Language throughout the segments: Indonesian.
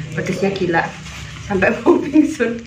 Pedesnya gila sampai mau pingsan.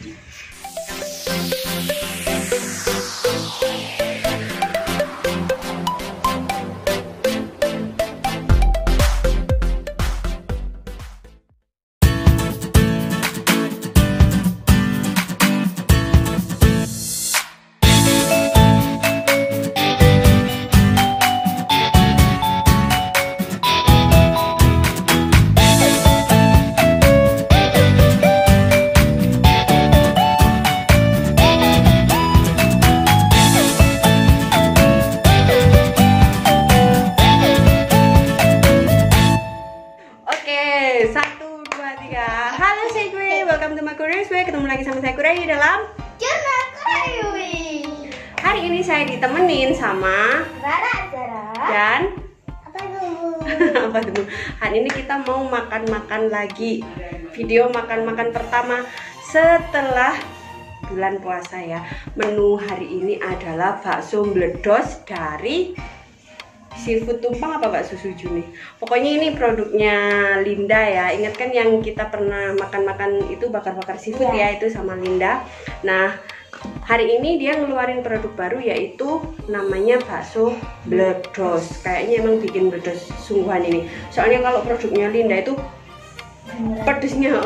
Welcome to my Korean Way. Ketemu lagi sama saya Kurei dalam Channel Kurei. Hari ini saya ditemenin sama Zara dan apa dulu? apa dulu? Hari ini kita mau makan-makan lagi. Video makan-makan pertama setelah bulan puasa ya. Menu hari ini adalah bakso meledos dari seafood tumpang apa bakso suju nih. Pokoknya ini produknya Linda ya. Ingat kan yang kita pernah makan-makan itu bakar-bakar seafood ya, itu sama Linda. Nah, hari ini dia ngeluarin produk baru yaitu namanya bakso meledos. Kayaknya emang bikin meledos sungguhan ini. Soalnya kalau produknya Linda itu pedesnya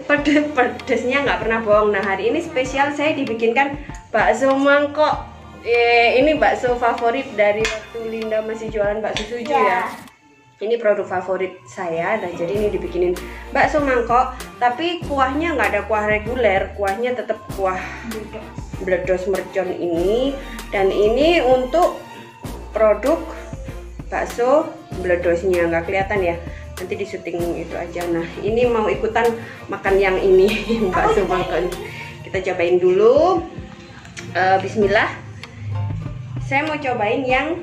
nggak pernah bohong. Nah, hari ini spesial saya dibikinkan bakso mangkok. Ini bakso favorit dari waktu Linda masih jualan bakso suju ya. Ini produk favorit saya dan jadi ini dibikinin bakso mangkok, tapi kuahnya nggak ada kuah reguler, kuahnya tetap kuah bledos mercon ini. Dan ini untuk produk bakso bledosnya, nggak kelihatan ya, nanti di syuting itu aja. Nah, ini mau ikutan makan yang ini bakso mangkok. Kita cobain dulu. Bismillah. Saya mau cobain yang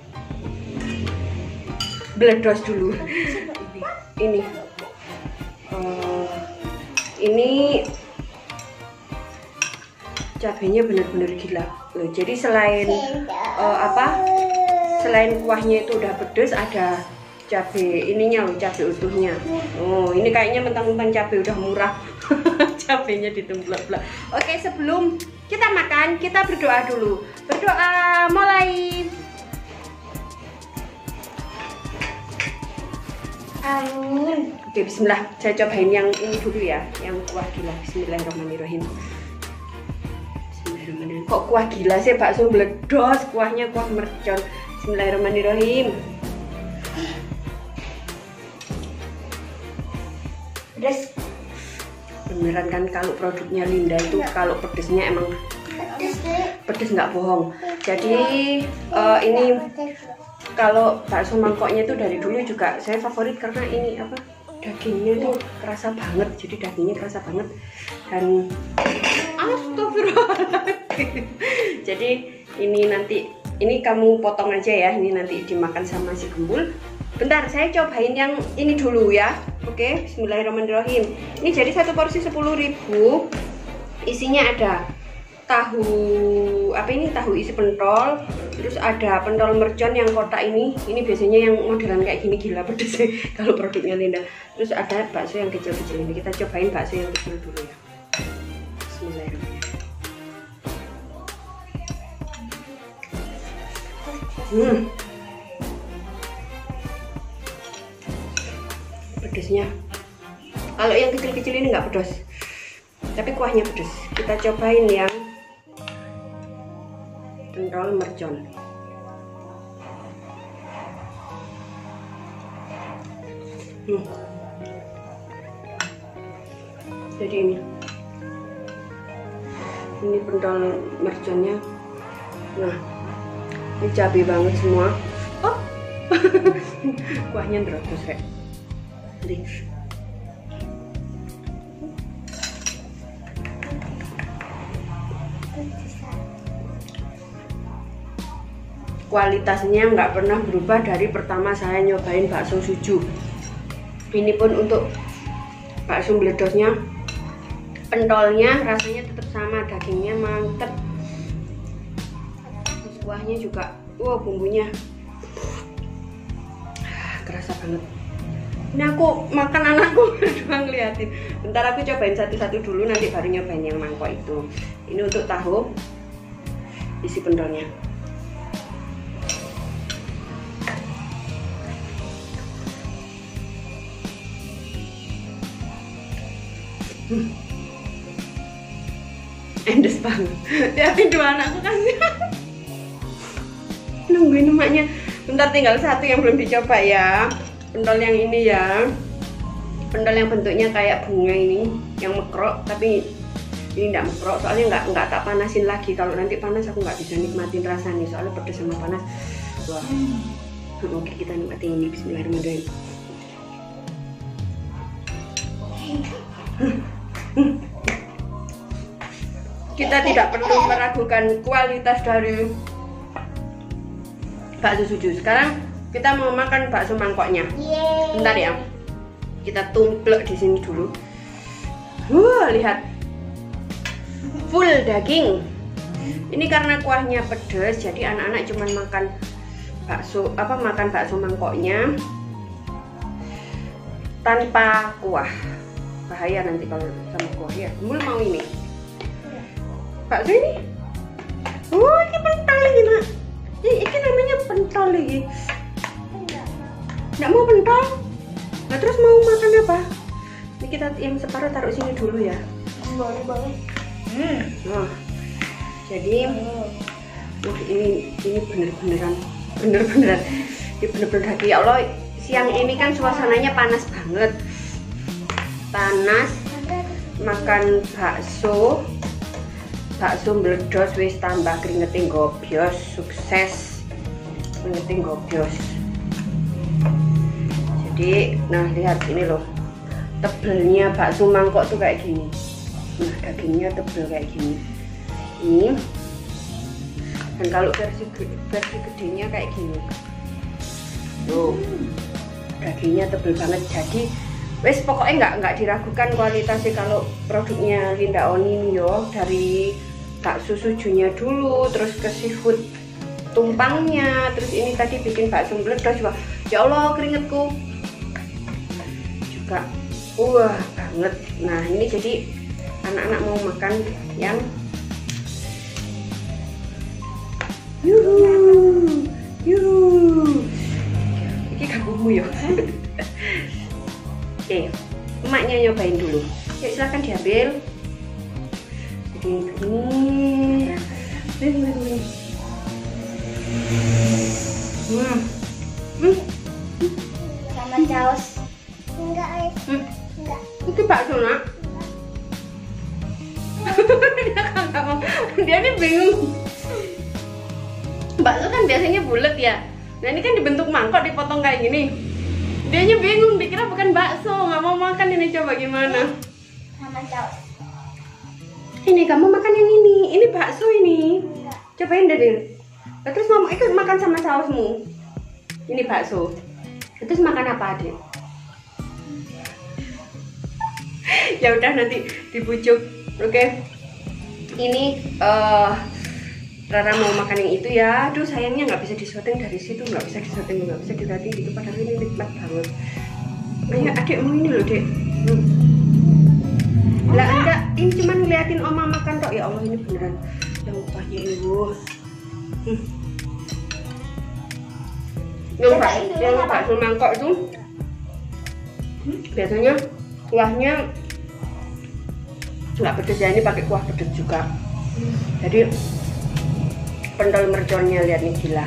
bledos dulu. Ini cabenya bener-bener gila loh. Jadi selain selain kuahnya itu udah pedes, ada cabe ininya loh, cabe utuhnya. Oh, ini kayaknya mentang-mentang cabe udah murah. Cabenya ditemblak-blak. Oke, sebelum kita makan, kita berdoa dulu. Berdoa, mulai. Amin. Oke, bismillah. Saya cobain yang ini dulu ya, yang kuah gila. Bismillahirrahmanirrahim. Bismillahirrahmanirrahim. Kok kuah gila sih, bakso meledos, kuahnya kuah mercon. Bismillahirrahmanirrahim. Pedas. Beneran kan kalau produknya Linda itu kalau pedesnya emang pedes nggak bohong. Jadi ini kalau bakso mangkoknya itu dari dulu juga saya favorit karena ini apa, dagingnya tuh kerasa banget. Jadi dagingnya kerasa banget dan astagfirullahaladzim. Jadi ini kamu potong aja ya, ini nanti dimakan sama si Gembul. Bentar, saya cobain yang ini dulu ya. Oke, bismillahirrahmanirrahim. Ini jadi satu porsi 10.000. Isinya ada tahu, tahu isi pentol. Terus ada pentol mercon yang kotak ini. Ini biasanya yang modelan kayak gini gila pedes kalau produknya Linda. Terus ada bakso yang kecil-kecil ini. Kita cobain bakso yang kecil dulu ya. Bismillahirrahmanirrahim. Pedesnya kalau yang kecil-kecil ini nggak pedas, tapi kuahnya pedas. Kita cobain yang pentol mercon. Jadi ini pentol merconnya. Nah, ini cabai banget semua. Oh kuahnya terus ya. Kualitasnya nggak pernah berubah dari pertama saya nyobain bakso suju. Ini pun untuk bakso meledosnya, pentolnya rasanya tetap sama, dagingnya mantep. Terus kuahnya juga, bumbunya kerasa banget. Ini aku makan, anakku berdua ngeliatin. Bentar aku cobain satu-satu dulu, nanti baru nyobain yang mangkok itu. Ini untuk tahu isi pendolnya. Endes banget. Lihatin dua anakku kan. Nungguin emaknya. Bentar, tinggal satu yang belum dicoba ya. Pentol yang ini ya, pentol yang bentuknya kayak bunga ini, yang mekrok, tapi ini enggak mekrok, soalnya nggak tak panasin lagi. Kalau nanti panas aku nggak bisa nikmatin rasanya, soalnya pedas sama panas. Wah, oke, kita nikmatin ini. Bismillahirrahmanirrahim. Kita tidak perlu meragukan kualitas dari bakso suju. Sekarang kita mau makan bakso mangkoknya. Bentar ya, kita tumplek di sini dulu. Lihat, full daging. Ini karena kuahnya pedas, jadi anak-anak cuma makan bakso mangkoknya tanpa kuah. Bahaya nanti kalau sama kuah ya. Mul mau ini bakso ini. Ini pentol lagi nak. Ini namanya pentol lagi. Nggak mau pentol? Nah terus mau makan apa? Ini kita yang separuh taruh sini dulu ya. Boleh. Nah, jadi ini bener-beneran ini bener-bener daging. Ya Allah, siang ini kan suasananya panas banget. Panas, makan bakso meledos, wis tambah keringetin gobios, sukses keringetin gobios. Jadi, nah lihat ini loh, tebelnya bakso mangkok tuh kayak gini. Nah dagingnya tebel kayak gini. Ini, dan kalau versi gedenya kayak gini. Tuh, dagingnya tebel banget. Jadi, wes pokoknya nggak diragukan kualitasnya kalau produknya Linda Oni ini yo, dari bakso sujunya dulu, terus ke seafood tumpangnya, terus ini tadi bikin bakso meledos juga. Ya Allah, keringetku juga wah banget. Nah ini jadi anak-anak mau makan yang yuhu ini kamu ya. Oke, emaknya nyobain dulu. Yuk silahkan diambil. Jadi ini Sama saus. Enggak. Itu bakso nak. Dia ini bingung. Bakso kan biasanya bulat ya. Nah ini kan dibentuk mangkok, dipotong kayak gini. Dianya bingung, dikira bukan bakso, nggak mau makan. Ini coba gimana? Sama saus. Ini kamu makan yang ini bakso ini. Enggak. Cobain deh. Terus mau ikut makan sama sausmu. Ini bakso. Terus makan apa adik? Ya udah nanti dibujuk. Oke. Ini Rara mau makan yang itu ya. Aduh sayangnya nggak bisa disyuting dari situ, nggak bisa dilihatin gitu. Padahal ini nikmat banget. Ayo adik mau ini loh dek. Lah enggak, ini cuma ngeliatin oma makan tok. Ya Allah ini beneran yang kuahnya ibu. Yang bakso mangkok itu biasanya kuahnya nggak pedes ya, ini pakai kuah pedes juga. Jadi pentol merconnya lihat nih gila.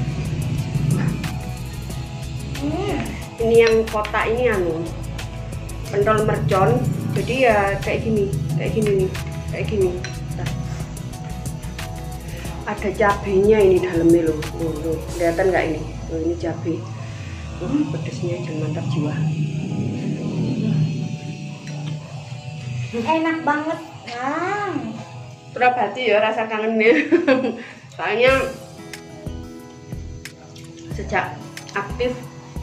Ini yang kotak ini pentol mercon. Jadi ya kayak gini nih, kayak gini. Nah. Ada cabenya ini dalamnya loh. Kelihatan nggak ini? Tuh ini cabai. Pedesnya jangan mantap jiwa. Enak banget. Terobati ya rasa kangennya. Soalnya sejak aktif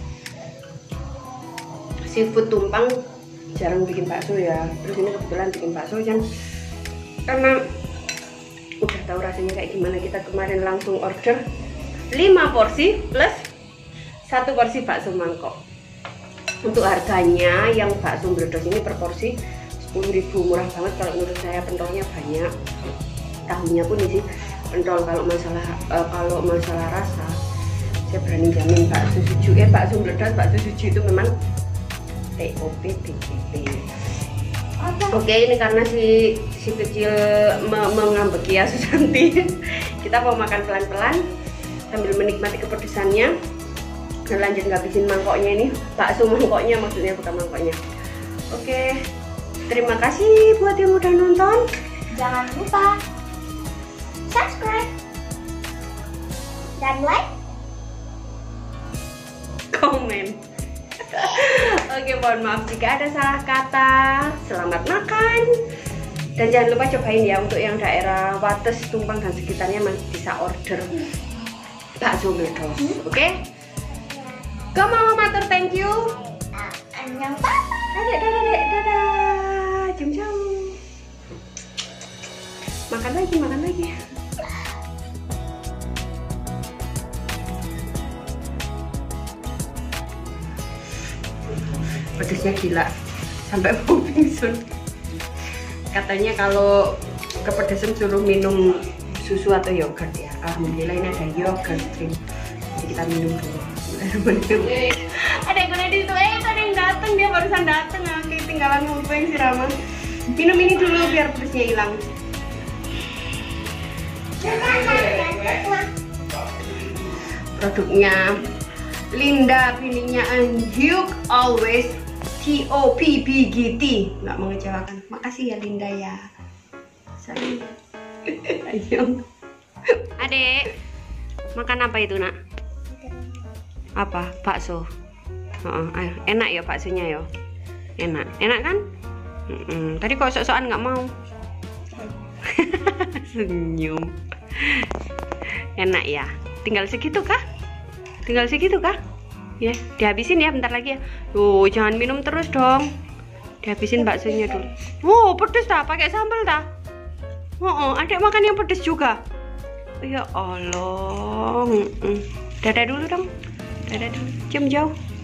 seafood tumpang jarang bikin bakso ya. Terus ini kebetulan bikin bakso kan, karena udah tahu rasanya kayak gimana. Kita kemarin langsung order 5 porsi plus 1 porsi bakso mangkok. Untuk harganya yang bakso Bledos ini per porsi 10.000, murah banget kalau menurut saya. Pentolnya banyak, tahunya pun isi pentol. Kalau masalah rasa, saya berani jamin bakso Bledos, bakso Suju itu memang TOP BGP. Oke, ini karena si kecil mengambeki ya Susanti. Kita mau makan pelan-pelan sambil menikmati kepedesannya. Dan lanjut ngabisin mangkoknya ini, bakso mangkoknya maksudnya, bukan mangkoknya. Oke, terima kasih buat yang udah nonton. Jangan lupa subscribe dan like, komen. Oke, mohon maaf jika ada salah kata. Selamat makan. Dan jangan lupa cobain ya, untuk yang daerah Wates, Tumpang dan sekitarnya masih bisa order bakso Bledos. Oke? Kamu mau matur thank you. Annyeong papa. Dadah, dadah. Jam-jam. Makan lagi. Pedesnya gila, sampai mau pingsan. Katanya kalau kepedesan suruh minum susu atau yogurt ya. Alhamdulillah ini ada yogurt drink. Jadi kita minum dulu. Ada yang di situ, ada yang datang, dia barusan datang. Oke, tinggalan ngupeng si Rama. Minum ini dulu biar pedesnya hilang. Produknya Linda, bininya Anjuk, always TOP BGT, nggak mengecewakan. Makasih ya Linda ya. Sayang. Ayo. Adek, makan apa itu nak? Apa? Bakso. Ayo. Enak ya baksonya ya? Enak kan? Tadi kok sok-sokan nggak mau. Senyum. Enak ya? Tinggal segitu kah? Ya, dihabisin ya bentar lagi ya. Tuh, jangan minum terus dong. Dihabisin baksonya dulu. Oh, pedes dah, pakai sambal dah. Adek makan yang pedes juga. Ya Allah. Dadah dulu dong. Dadah dulu. Cium jauh.